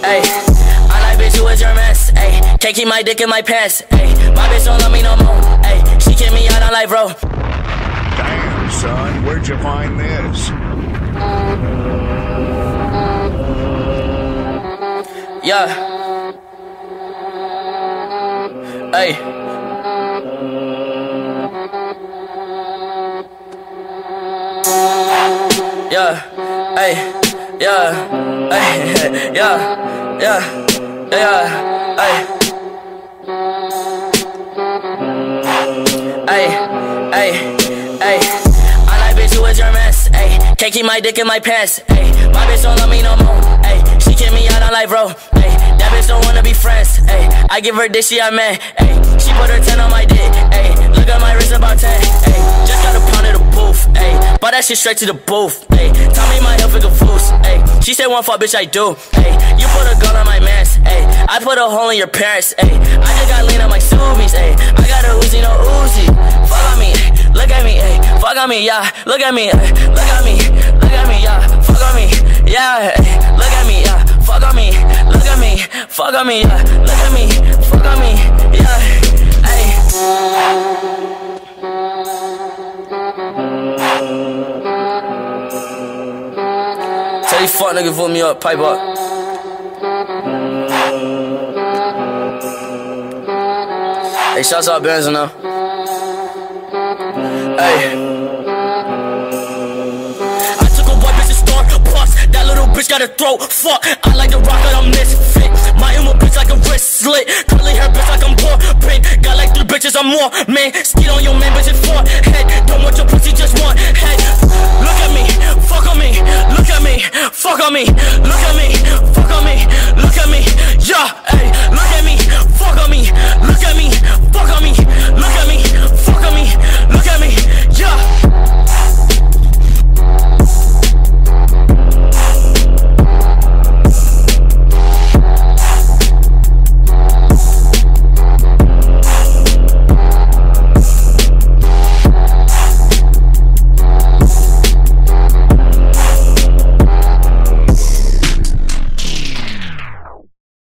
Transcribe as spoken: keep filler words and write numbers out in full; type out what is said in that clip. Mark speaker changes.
Speaker 1: Ayy, I like bitch, you is your mess. Ayy, can't keep my dick in my pants. Ayy, my bitch don't love me no more. Ayy, she kick me out on life, bro.
Speaker 2: Damn, son, where'd you find this?
Speaker 1: Yeah. Ayy. Yeah. Ayy. Yeah. Ayy. Yeah. Yeah. Yeah. Ayy. Ayy. Ayy. Ayy. I like bitch, you is your mess. Ayy, can't keep my dick in my pants. Ayy, my bitch don't love me no more. Ayy, she kick me out on life, bro. Ayy, that bitch don't wanna be friends. Ayy, I give her this, she a man. Ayy, she put her ten on my dick. Ayy, look at my wrist about ten. Ayy, just got a pound of the booth. Ayy, bought that shit straight to the booth. Ayy, tell me my health is a foos. Ayy, she said one fuck, bitch, I do. Ayy, you put a gun on my mans. Ayy, I put a hole in your parents. Ayy, I just got lean on my Subies. Ayy, I got a Uzi, no Uzi. Fuck on me, look at me, ayy, fuck on me, yeah. Look at me, ay, look at me, look at me, yeah. Fuck on me, yeah. Ay, look at me, yeah. Fuck on me, look at me, fuck on me, yeah. Look at me, fuck on me, yeah. Ay. Tell these fuck niggas vote me up, pipe up. Hey, shouts out Benzo now. Hey. I took a white bitch to star plus. That little bitch got a throat. Fuck, I like the rock, I'm misfit. My emo bitch like a wrist slit. Curly hair bitch like I'm poor. Pink, got like three bitches, I'm more. Man, skid on your man, bitch, it's for head. Don't want your pussy, just want head. Look at me, fuck on me. Look at me, fuck on me. Look at me, fuck on me.